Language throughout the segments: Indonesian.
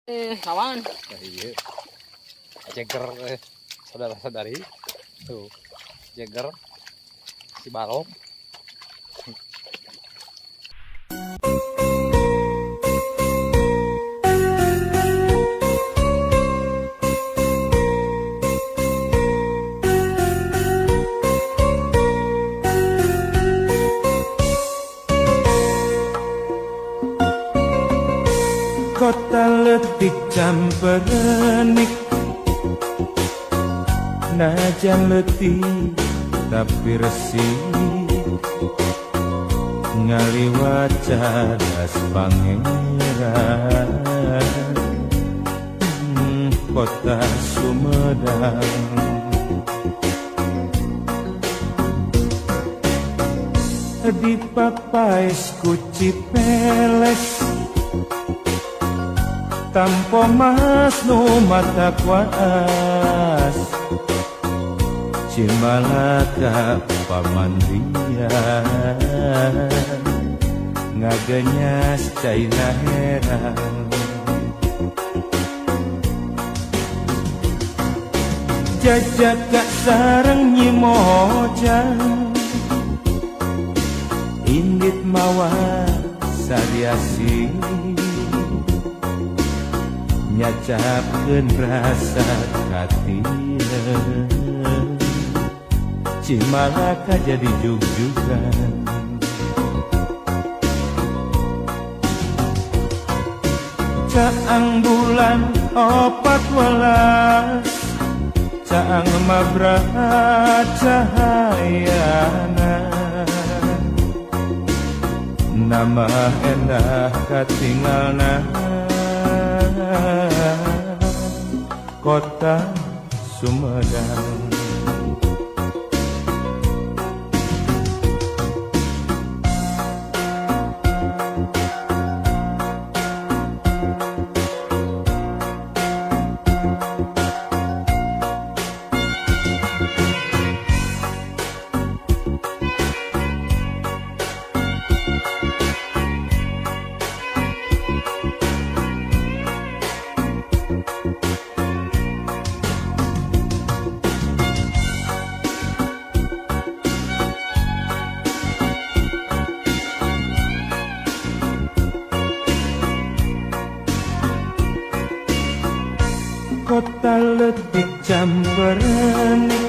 Lawan. Iya. Jagger saudara-saudari. Tuh. Jagger si balong. Kota letih camperenik, najan letih tapi resik, ngaliwat cadas pangeran. Kota Sumedang, di papais ku Cipeles, tanpa mas nu mata kuas, Cimalaka pamandian, ngaganyas caina heran. Jajak gak sareng nyimojang, inggit mawa sariasi, nyacapkeun rasa katina. Cimalaka jadi jug-jugan, caang bulan 14, caang mabrahat cahayana, nama endah katinggalna. Kota Sumedang. Kota letih camperenik,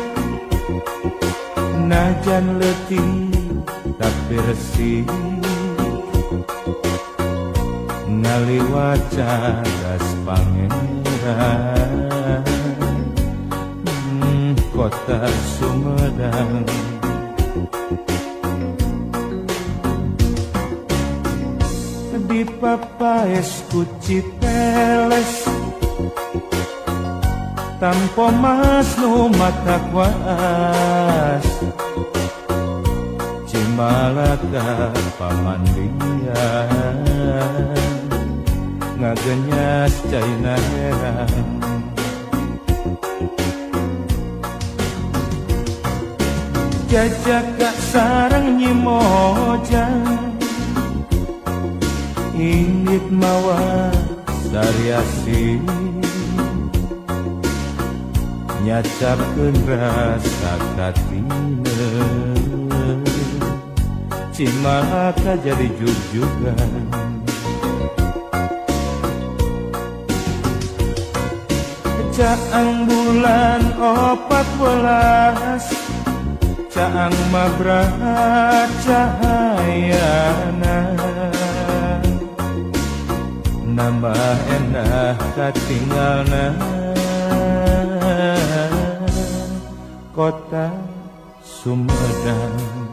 najan letih tapi resik, ngaliwat cadas pangeran. Kota Sumedang, di papais ku Cipeles, tanpa mas nu mata kuas, Cimalaka pamandian, ngaganyas caina heran. Jajak gak sareng nyimojang, inggit mawa sariasi, nyacapkeun rasa katina. Cimalaka jadi jug-jugan, caang bulan 14, caang mabrahat cahayana, nambah endah katinggalna. Kota Sumedang.